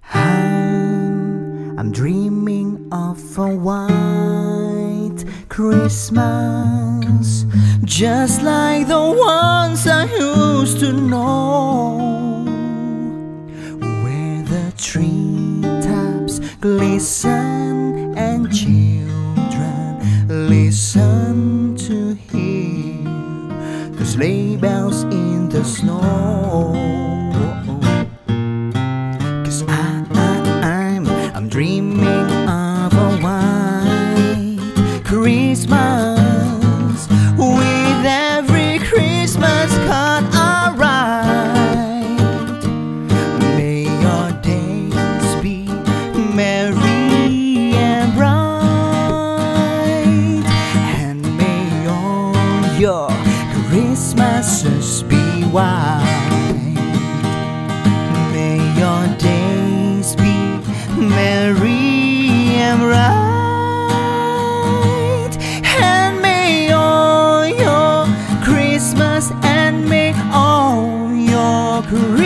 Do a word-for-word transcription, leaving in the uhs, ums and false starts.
I'm, I'm dreaming of a white Christmas, just like the ones I used to know, where the treetops glisten and children listen to hear the sleigh bells in the snow. Cause I, I, I'm, I'm dreaming of a white Christmas, with every Christmas card I write. May your days be merry and bright, and may all your Christmases be white. May your days be merry and bright, and may all your Christmas and may all your Christmas